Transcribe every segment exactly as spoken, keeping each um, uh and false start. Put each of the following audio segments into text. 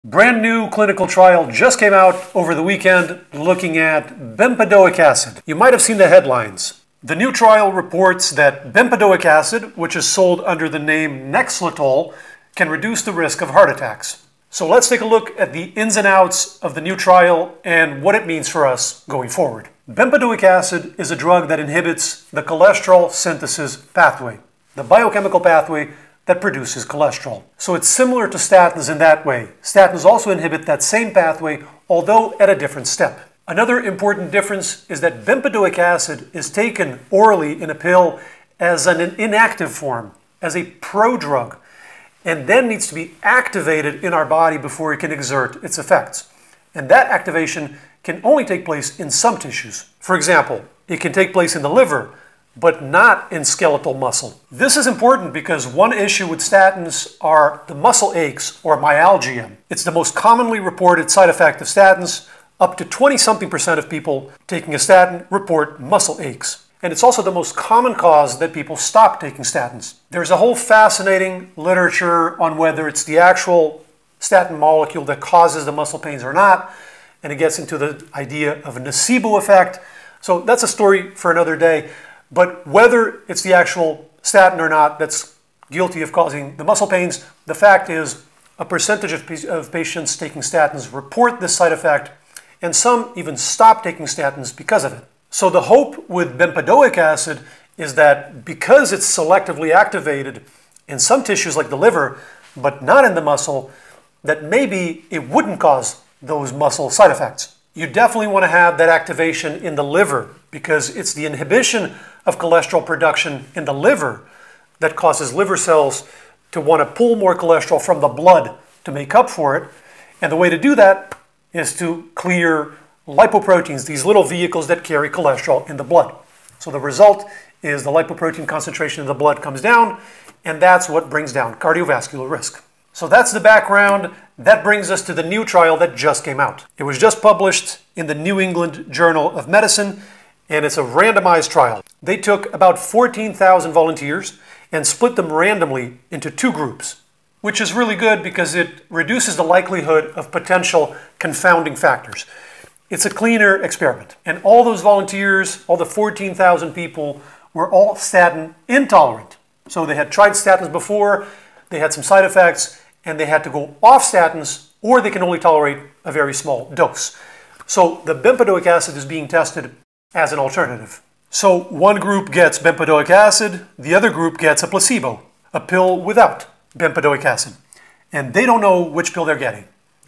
Brand new clinical trial just came out over the weekend looking at bempedoic acid. You might have seen the headlines. The new trial reports that bempedoic acid, which is sold under the name Nexletol, can reduce the risk of heart attacks. So let's take a look at the ins and outs of the new trial and what it means for us going forward. Bempedoic acid is a drug that inhibits the cholesterol synthesis pathway, the biochemical pathway that produces cholesterol. So it's similar to statins in that way. Statins also inhibit that same pathway, although at a different step. Another important difference is that bempedoic acid is taken orally in a pill as an inactive form, as a prodrug, and then needs to be activated in our body before it can exert its effects. And that activation can only take place in some tissues. For example, it can take place in the liver, but not in skeletal muscle. This is important because one issue with statins are the muscle aches or myalgia. It's the most commonly reported side effect of statins. Up to twenty something percent of people taking a statin report muscle aches. And it's also the most common cause that people stop taking statins. There's a whole fascinating literature on whether it's the actual statin molecule that causes the muscle pains or not, and it gets into the idea of a nocebo effect. So that's a story for another day. But whether it's the actual statin or not that's guilty of causing the muscle pains, the fact is a percentage of, of patients taking statins report this side effect, and some even stop taking statins because of it. So the hope with bempedoic acid is that because it's selectively activated in some tissues like the liver, but not in the muscle, that maybe it wouldn't cause those muscle side effects. You definitely want to have that activation in the liver because it's the inhibition of cholesterol production in the liver that causes liver cells to want to pull more cholesterol from the blood to make up for it. And the way to do that is to clear lipoproteins, these little vehicles that carry cholesterol in the blood. So the result is the lipoprotein concentration in the blood comes down, and that's what brings down cardiovascular risk. So that's the background. That brings us to the new trial that just came out. It was just published in the New England Journal of Medicine, and it's a randomized trial. They took about fourteen thousand volunteers and split them randomly into two groups, which is really good because it reduces the likelihood of potential confounding factors. It's a cleaner experiment. And all those volunteers, all the fourteen thousand people, were all statin intolerant. So they had tried statins before, they had some side effects, and they had to go off statins, or they can only tolerate a very small dose. So the bempedoic acid is being tested as an alternative. So one group gets bempedoic acid, the other group gets a placebo, a pill without bempedoic acid. And they don't know which pill they're getting.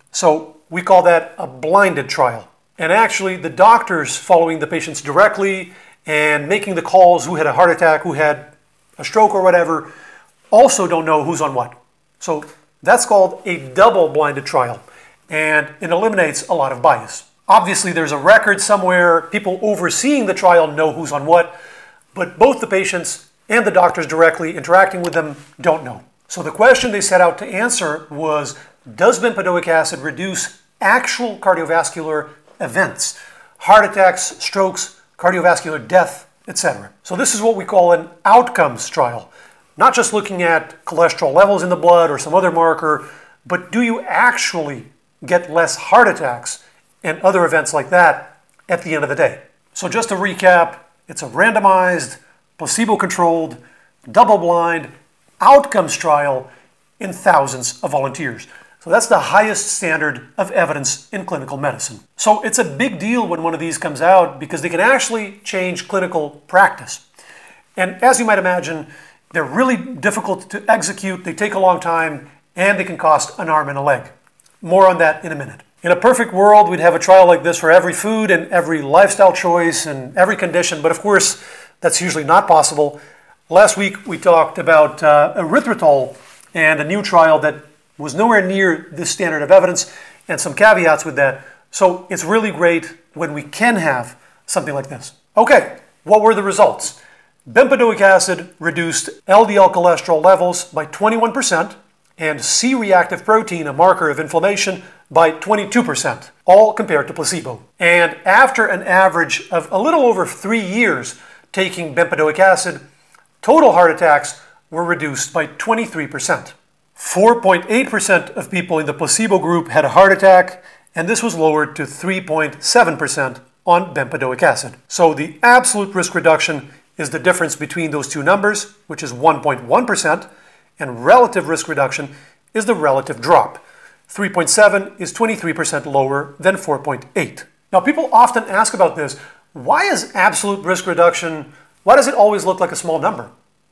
So we call that a blinded trial. And actually the doctors following the patients directly and making the calls who had a heart attack, who had a stroke or whatever, also don't know who's on what. So that's called a double-blinded trial, and it eliminates a lot of bias. Obviously, there's a record somewhere, people overseeing the trial know who's on what, but both the patients and the doctors directly interacting with them don't know. So the question they set out to answer was, does bempedoic acid reduce actual cardiovascular events? Heart attacks, strokes, cardiovascular death, et cetera. So this is what we call an outcomes trial. Not just looking at cholesterol levels in the blood or some other marker, but do you actually get less heart attacks and other events like that at the end of the day? So just to recap, it's a randomized, placebo-controlled, double-blind outcomes trial in thousands of volunteers. So that's the highest standard of evidence in clinical medicine. So it's a big deal when one of these comes out because they can actually change clinical practice. And as you might imagine, they're really difficult to execute, they take a long time, and they can cost an arm and a leg. More on that in a minute. In a perfect world, we'd have a trial like this for every food and every lifestyle choice and every condition, but of course, that's usually not possible. Last week, we talked about uh, erythritol and a new trial that was nowhere near this standard of evidence, and some caveats with that. So it's really great when we can have something like this. Okay, what were the results? Bempedoic acid reduced L D L cholesterol levels by twenty-one percent and C-reactive protein, a marker of inflammation, by twenty-two percent, all compared to placebo. And after an average of a little over three years taking bempedoic acid, total heart attacks were reduced by twenty-three percent. four point eight percent of people in the placebo group had a heart attack, and this was lowered to three point seven percent on bempedoic acid. So the absolute risk reduction is the difference between those two numbers, which is one point one percent, and relative risk reduction is the relative drop. three point seven is twenty-three percent lower than four point eight. Now, people often ask about this. Why is absolute risk reduction, why does it always look like a small number?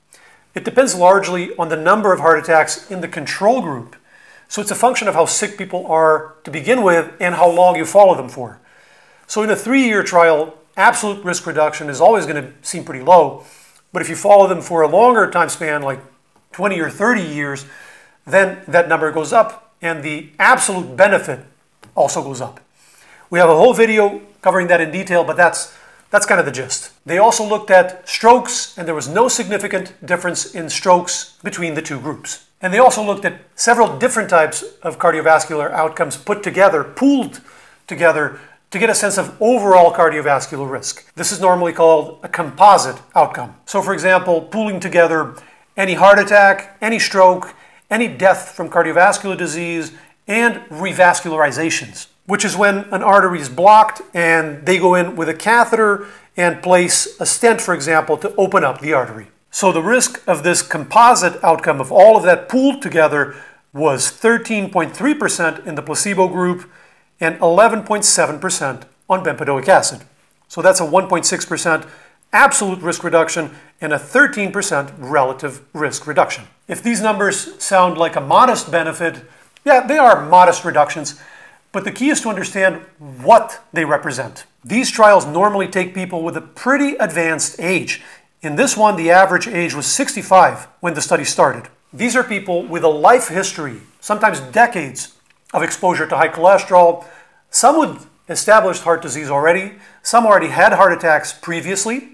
It depends largely on the number of heart attacks in the control group. So it's a function of how sick people are to begin with and how long you follow them for. So in a three-year trial, absolute risk reduction is always going to seem pretty low. But if you follow them for a longer time span, like twenty or thirty years, then that number goes up and the absolute benefit also goes up. We have a whole video covering that in detail, but that's, that's kind of the gist. They also looked at strokes, and there was no significant difference in strokes between the two groups. And they also looked at several different types of cardiovascular outcomes put together, pooled together, to get a sense of overall cardiovascular risk. This is normally called a composite outcome. So for example, pooling together any heart attack, any stroke, any death from cardiovascular disease, and revascularizations, which is when an artery is blocked and they go in with a catheter and place a stent, for example, to open up the artery. So the risk of this composite outcome of all of that pooled together was thirteen point three percent in the placebo group and eleven point seven percent on bempedoic acid. So that's a one point six percent absolute risk reduction and a thirteen percent relative risk reduction. If these numbers sound like a modest benefit, yeah, they are modest reductions, but the key is to understand what they represent. These trials normally take people with a pretty advanced age. In this one, the average age was sixty-five when the study started. These are people with a life history, sometimes decades, of exposure to high cholesterol, some with established heart disease already, some already had heart attacks previously,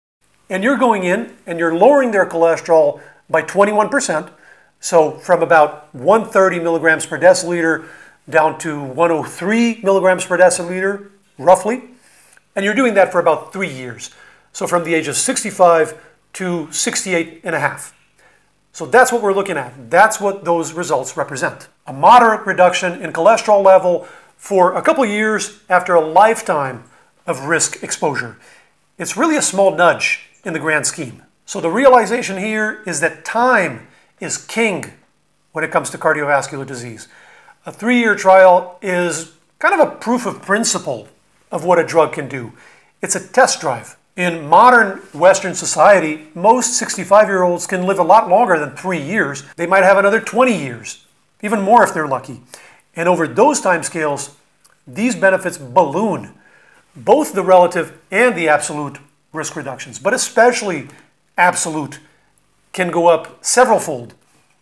and you're going in and you're lowering their cholesterol by twenty-one percent, so from about one hundred thirty milligrams per deciliter down to one hundred three milligrams per deciliter, roughly, and you're doing that for about three years. So from the age of sixty-five to sixty-eight and a half. So that's what we're looking at. That's what those results represent. A moderate reduction in cholesterol level for a couple of years after a lifetime of risk exposure. It's really a small nudge in the grand scheme. So the realization here is that time is king when it comes to cardiovascular disease. A three-year trial is kind of a proof of principle of what a drug can do. It's a test drive. In modern Western society, most sixty-five-year-olds can live a lot longer than three years. They might have another twenty years, even more if they're lucky. And over those timescales, these benefits balloon, both the relative and the absolute risk reductions, but especially absolute, can go up several-fold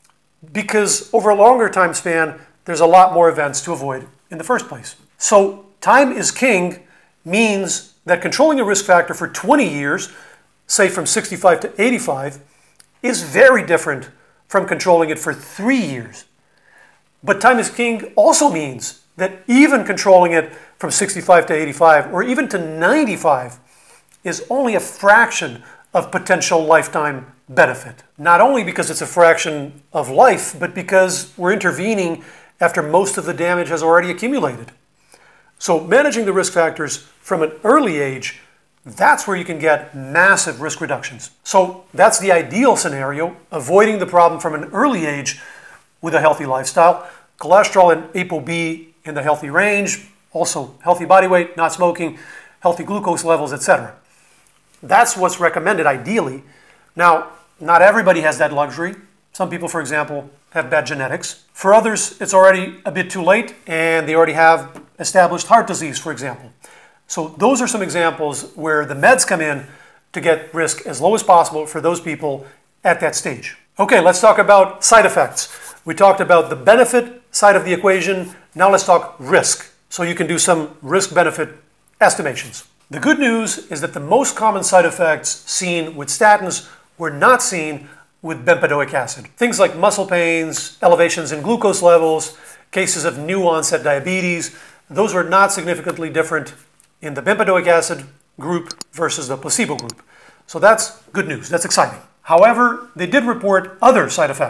because over a longer time span, there's a lot more events to avoid in the first place. So time is king means that controlling a risk factor for twenty years, say from sixty-five to eighty-five, is very different from controlling it for three years. But time is king also means that even controlling it from sixty-five to eighty-five or even to ninety-five is only a fraction of potential lifetime benefit. Not only because it's a fraction of life, but because we're intervening after most of the damage has already accumulated. So managing the risk factors from an early age, that's where you can get massive risk reductions. So that's the ideal scenario, avoiding the problem from an early age with a healthy lifestyle. Cholesterol and ApoB in the healthy range, also healthy body weight, not smoking, healthy glucose levels, et cetera. That's what's recommended ideally. Now, not everybody has that luxury. Some people, for example, have bad genetics. For others, it's already a bit too late and they already have established heart disease, for example. So those are some examples where the meds come in to get risk as low as possible for those people at that stage. Okay, let's talk about side effects. We talked about the benefit side of the equation. Now let's talk risk, so you can do some risk-benefit estimations. The good news is that the most common side effects seen with statins were not seen with bempedoic acid. Things like muscle pains, elevations in glucose levels, cases of new onset diabetes, those were not significantly different in the bempedoic acid group versus the placebo group. So that's good news, that's exciting. However, they did report other side effects.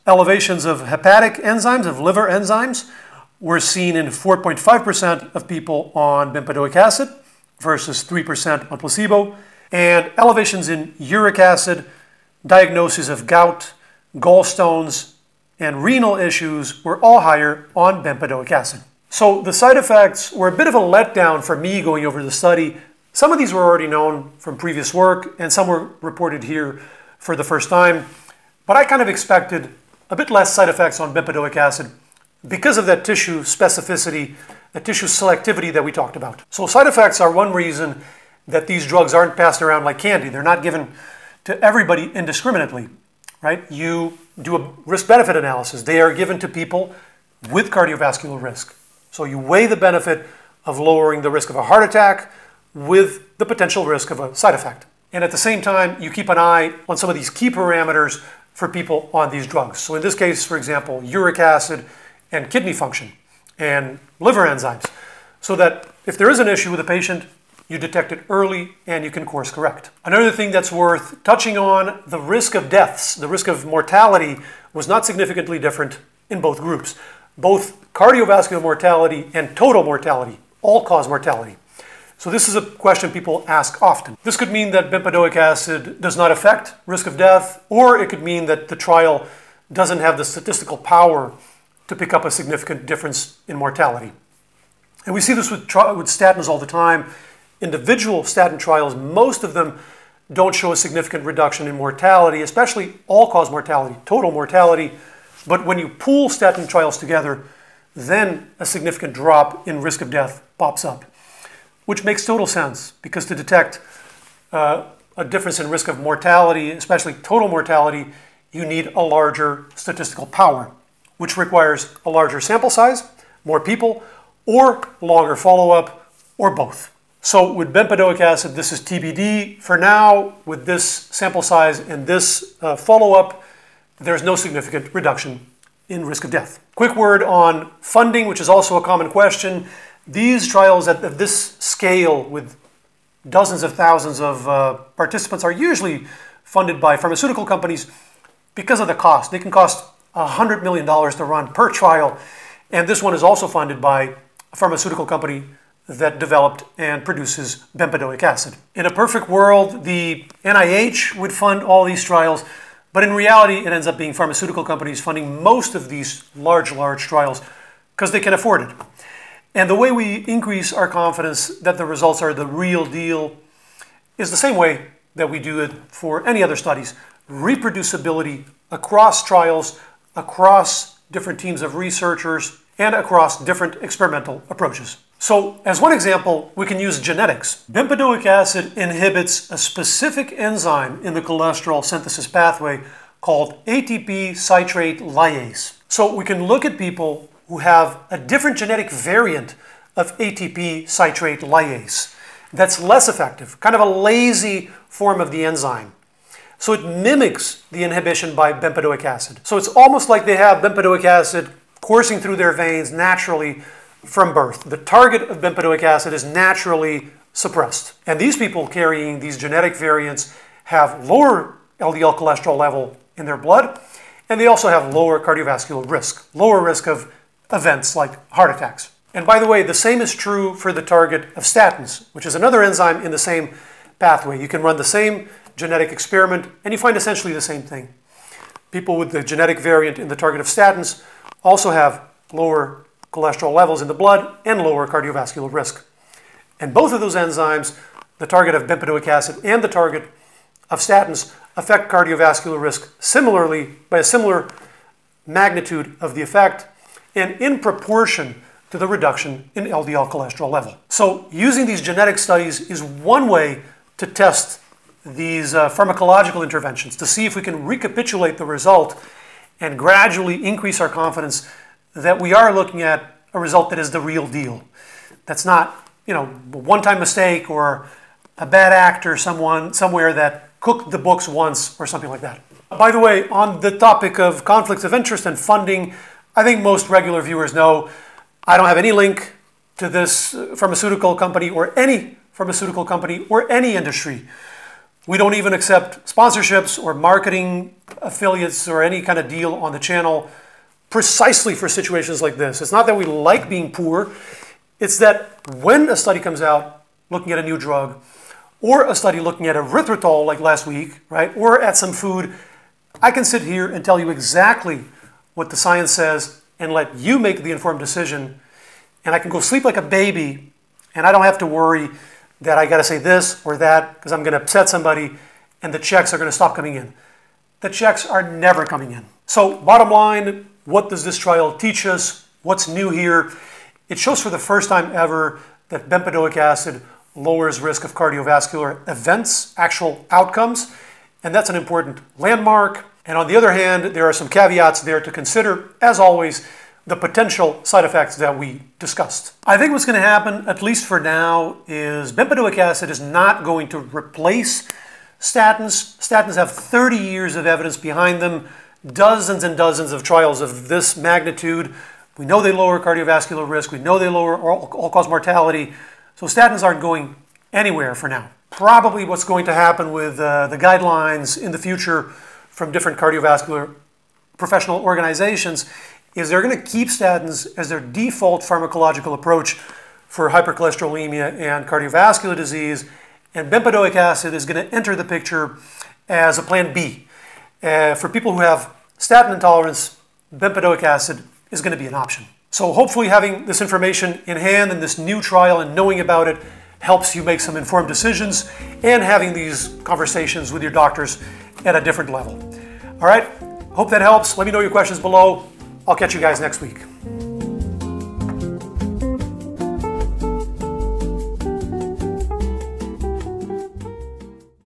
Elevations of hepatic enzymes, of liver enzymes, were seen in four point five percent of people on bempedoic acid versus three percent on placebo. And elevations in uric acid, diagnoses of gout, gallstones, and renal issues were all higher on bempedoic acid. So the side effects were a bit of a letdown for me going over the study. Some of these were already known from previous work, and some were reported here for the first time. But I kind of expected a bit less side effects on bempedoic acid because of that tissue specificity, the tissue selectivity that we talked about. So side effects are one reason that these drugs aren't passed around like candy. They're not given to everybody indiscriminately, right? You do a risk-benefit analysis. They are given to people with cardiovascular risk. So you weigh the benefit of lowering the risk of a heart attack with the potential risk of a side effect. And at the same time, you keep an eye on some of these key parameters for people on these drugs. So in this case, for example, uric acid and kidney function and liver enzymes, so that if there is an issue with a patient, you detect it early and you can course correct. Another thing that's worth touching on, the risk of deaths, the risk of mortality was not significantly different in both groups. Both cardiovascular mortality and total mortality, all-cause mortality. So this is a question people ask often. This could mean that bempedoic acid does not affect risk of death, or it could mean that the trial doesn't have the statistical power to pick up a significant difference in mortality. And we see this with, with statins all the time. Individual statin trials, most of them don't show a significant reduction in mortality, especially all-cause mortality, total mortality. But when you pool statin trials together, then a significant drop in risk of death pops up, which makes total sense, because to detect uh, a difference in risk of mortality, especially total mortality, you need a larger statistical power, which requires a larger sample size, more people, or longer follow-up, or both. So with bempedoic acid, this is T B D. For now, with this sample size and this uh, follow-up, there's no significant reduction in risk of death. Quick word on funding, which is also a common question. These trials at this scale with dozens of thousands of uh, participants are usually funded by pharmaceutical companies because of the cost. They can cost one hundred million dollars to run per trial, and this one is also funded by a pharmaceutical company that developed and produces bempedoic acid. In a perfect world, the N I H would fund all these trials, but in reality, it ends up being pharmaceutical companies funding most of these large, large trials because they can afford it. And the way we increase our confidence that the results are the real deal is the same way that we do it for any other studies. Reproducibility across trials, across different teams of researchers, and across different experimental approaches. So, as one example, we can use genetics. Bempedoic acid inhibits a specific enzyme in the cholesterol synthesis pathway called A T P citrate lyase. So we can look at people who have a different genetic variant of A T P citrate lyase that's less effective, kind of a lazy form of the enzyme. So it mimics the inhibition by bempedoic acid. So it's almost like they have bempedoic acid coursing through their veins naturally from birth. The target of bempedoic acid is naturally suppressed. And these people carrying these genetic variants have lower L D L cholesterol level in their blood, and they also have lower cardiovascular risk, lower risk of events like heart attacks. And by the way, the same is true for the target of statins, which is another enzyme in the same pathway. You can run the same genetic experiment, and you find essentially the same thing. People with the genetic variant in the target of statins also have lower cholesterol levels in the blood and lower cardiovascular risk. And both of those enzymes, the target of bempedoic acid and the target of statins, affect cardiovascular risk similarly, by a similar magnitude of the effect, and in proportion to the reduction in L D L cholesterol level. So using these genetic studies is one way to test these uh, pharmacological interventions, to see if we can recapitulate the result and gradually increase our confidence that we are looking at a result that is the real deal. That's not, you know, a one-time mistake or a bad actor someone somewhere that cooked the books once or something like that. By the way, on the topic of conflicts of interest and funding, I think most regular viewers know I don't have any link to this pharmaceutical company or any pharmaceutical company or any industry. We don't even accept sponsorships or marketing affiliates or any kind of deal on the channel precisely for situations like this. It's not that we like being poor. It's that when a study comes out looking at a new drug, or a study looking at erythritol like last week, right, or at some food, I can sit here and tell you exactly what the science says and let you make the informed decision. And I can go sleep like a baby, and I don't have to worry that I got to say this or that because I'm going to upset somebody and the checks are going to stop coming in. The checks are never coming in. So bottom line, what does this trial teach us? What's new here? It shows for the first time ever that bempedoic acid lowers risk of cardiovascular events, actual outcomes, and that's an important landmark. And on the other hand, there are some caveats there to consider, as always, the potential side effects that we discussed. I think what's going to happen, at least for now, is bempedoic acid is not going to replace statins. Statins have thirty years of evidence behind them, dozens and dozens of trials of this magnitude. We know they lower cardiovascular risk. We know they lower all-cause mortality. So statins aren't going anywhere for now. Probably what's going to happen with uh, the guidelines in the future from different cardiovascular professional organizations is they're going to keep statins as their default pharmacological approach for hypercholesterolemia and cardiovascular disease, and bempedoic acid is going to enter the picture as a plan B. Uh, for people who have statin intolerance, bempedoic acid is going to be an option. So hopefully having this information in hand and this new trial and knowing about it helps you make some informed decisions and having these conversations with your doctors at a different level. All right, hope that helps. Let me know your questions below. I'll catch you guys next week.